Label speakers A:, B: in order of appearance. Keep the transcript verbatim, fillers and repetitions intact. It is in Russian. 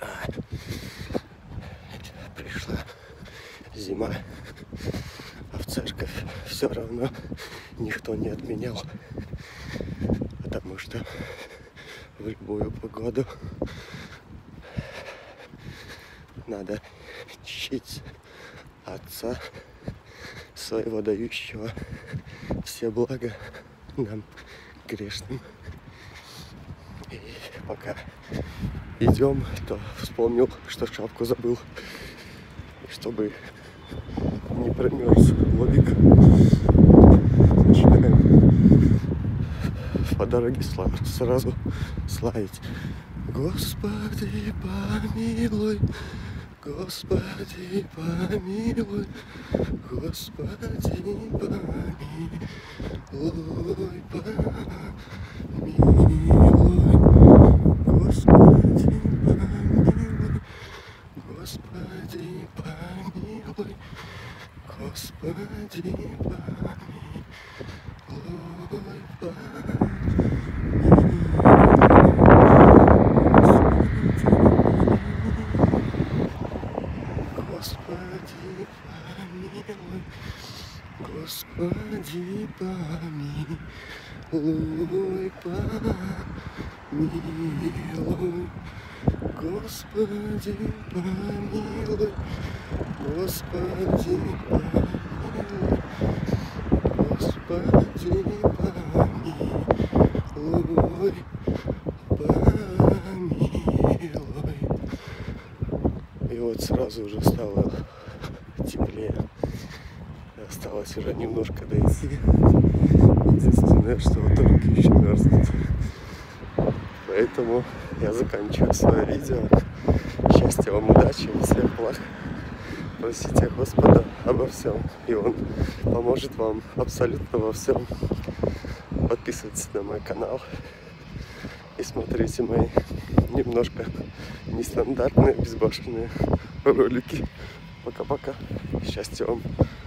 A: А, пришла зима, а в церковь все равно никто не отменял, потому что в любую погоду надо чтить Отца своего, дающего все блага нам, грешным. И пока идем, то вспомнил, что шапку забыл. И чтобы не промерз лобик, начинаем по дороге сразу славить: Господи, помилуй, Господи, помилуй, Господи, помилуй, помилуй, Господи, помилуй, Господи, помилуй, Господи, помилуй, Господи, помилуй, помилуй, Господи, помилуй, Господи, помилуй, Господи, помилуй, помилуй. И вот сразу уже стало теплее. Осталось уже немножко дойти. Единственное, что вот руки еще мерзнут. Поэтому я заканчиваю свое видео. Счастья вам, удачи, всех благ. Просите Господа обо всем, и Он поможет вам абсолютно во всем. Подписывайтесь на мой канал и смотрите мои немножко нестандартные, безбашенные ролики. Пока-пока. Счастья вам.